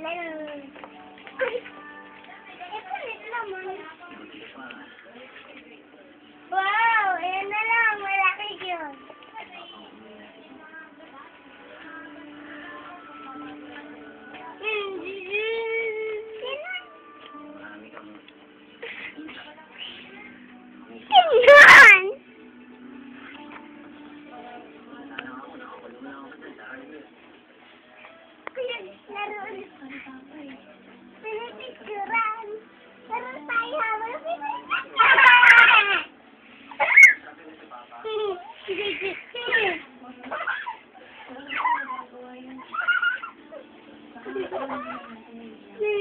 Laro. Ay! Kulit naman. Wow! Ayan na lang. Malaki yun. Tingnan! Kuya, laro ulit. Pinipicturan. Laro tayo habang pinipicturan.